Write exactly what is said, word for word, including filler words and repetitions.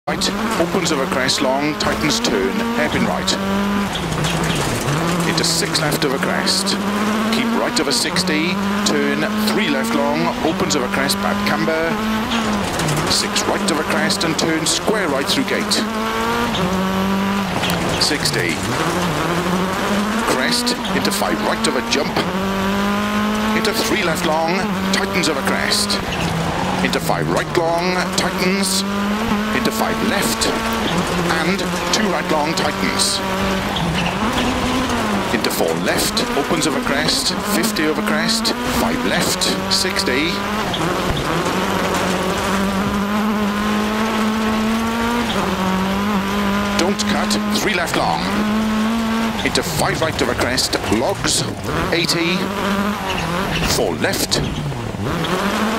Right, opens over crest long, tightens turn, hairpin right. Into six left over crest. Keep right over sixty, turn, three left long, opens over crest, bad camber. Six right over crest and turn square right through gate. sixty. Crest, into five right over jump. Into three left long, tightens over crest. Into five right long, tightens. Into five left, and two right long, tightens. Into four left, opens over crest, fifty over crest, five left, sixty. Don't cut, three left long. Into five right over crest, logs, eighty, four left.